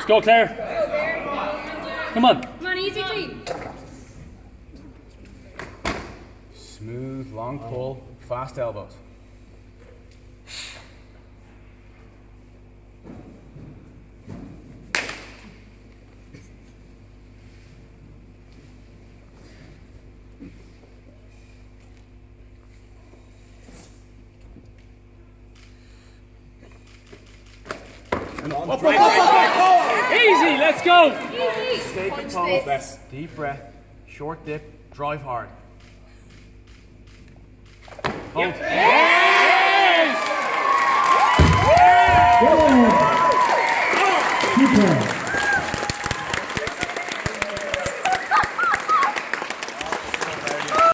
go, Claire. Come on. Come on, easy, clean. Smooth, long pull, fast elbows. Easy, let's go. Stay composed. Deep breath, short dip, drive hard. Hold. Yeah.